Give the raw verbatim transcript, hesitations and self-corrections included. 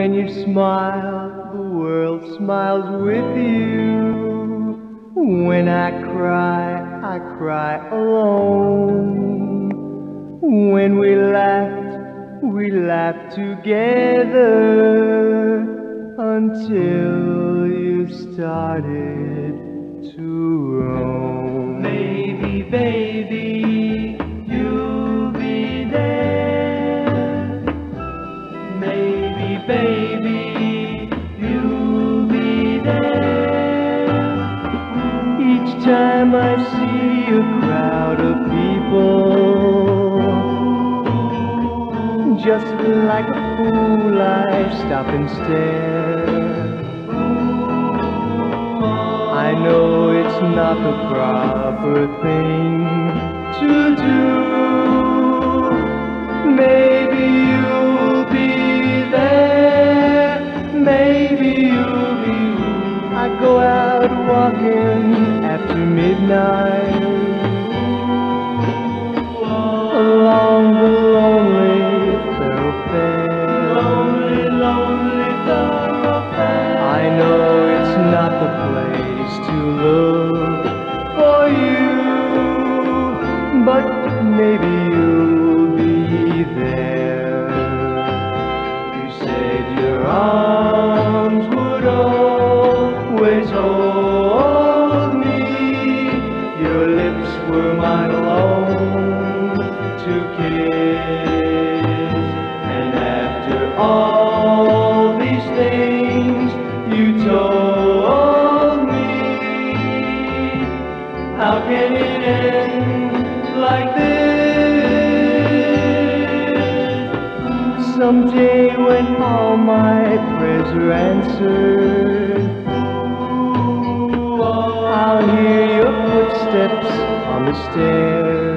When you smile, the world smiles with you. When I cry, I cry alone. When we laughed, we laughed together until you started to roam. Maybe, baby, you'll be there. Maybe, baby, you'll be there. Each time I see a crowd of people, just like a fool I stop and stare. I know it's not the proper thing to do. Maybe you'll be there, maybe you'll be. I go out walking after midnight along the lonely thoroughfare. Lonely, lonely thoroughfare. I know it's not the place to look for you, but maybe you'll be there. You said your arms would always hold me. Your lips were mine alone to kiss. And after all these things you told me, how can it end like this? Someday when all my prayers are answered, I'll hear your footsteps on the stairs.